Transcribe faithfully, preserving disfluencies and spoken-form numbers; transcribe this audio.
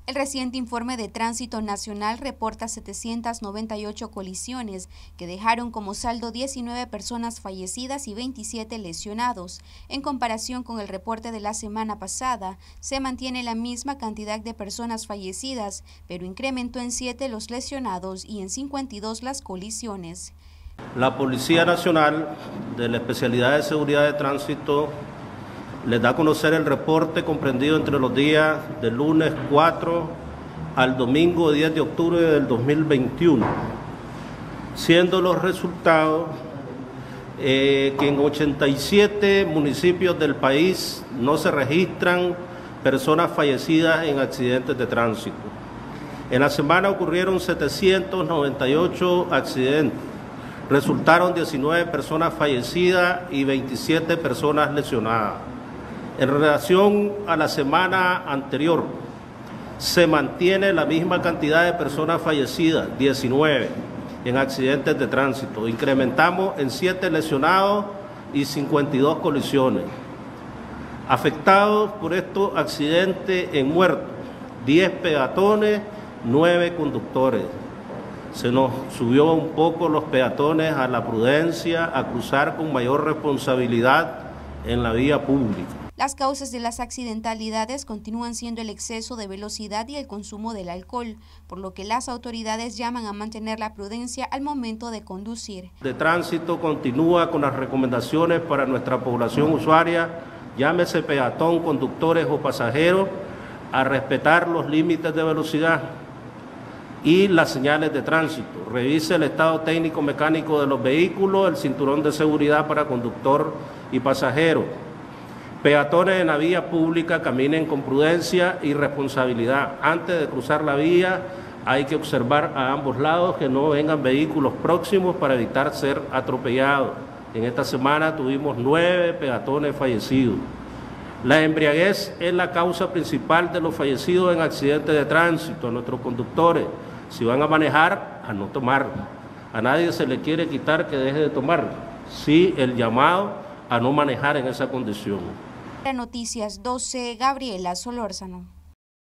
El reciente informe de Tránsito Nacional reporta setecientas noventa y ocho colisiones que dejaron como saldo diecinueve personas fallecidas y veintisiete lesionados. En comparación con el reporte de la semana pasada, se mantiene la misma cantidad de personas fallecidas, pero incrementó en siete los lesionados y en cincuenta y dos las colisiones. La Policía Nacional de la Especialidad de Seguridad de Tránsito les da a conocer el reporte comprendido entre los días del lunes cuatro al domingo diez de octubre del dos mil veintiuno, siendo los resultados eh, que en ochenta y siete municipios del país no se registran personas fallecidas en accidentes de tránsito. En la semana ocurrieron setecientos noventa y ocho accidentes, resultaron diecinueve personas fallecidas y veintisiete personas lesionadas. En relación a la semana anterior, se mantiene la misma cantidad de personas fallecidas, diecinueve, en accidentes de tránsito. Incrementamos en siete lesionados y cincuenta y dos colisiones. Afectados por estos accidentes en muertos, diez peatones, nueve conductores. Se nos subió un poco los peatones a la prudencia, a cruzar con mayor responsabilidad en la vía pública. Las causas de las accidentalidades continúan siendo el exceso de velocidad y el consumo del alcohol, por lo que las autoridades llaman a mantener la prudencia al momento de conducir. De tránsito continúa con las recomendaciones para nuestra población usuaria, llámese peatón, conductores o pasajeros, a respetar los límites de velocidad y las señales de tránsito. Revise el estado técnico mecánico de los vehículos, el cinturón de seguridad para conductor y pasajero. Peatones en la vía pública caminen con prudencia y responsabilidad. Antes de cruzar la vía hay que observar a ambos lados que no vengan vehículos próximos para evitar ser atropellados. En esta semana tuvimos nueve peatones fallecidos. La embriaguez es la causa principal de los fallecidos en accidentes de tránsito. A nuestros conductores, si van a manejar, a no tomar. A nadie se le quiere quitar que deje de tomar. Sí, el llamado a no manejar en esa condición. Noticias doce, Gabriela Solórzano.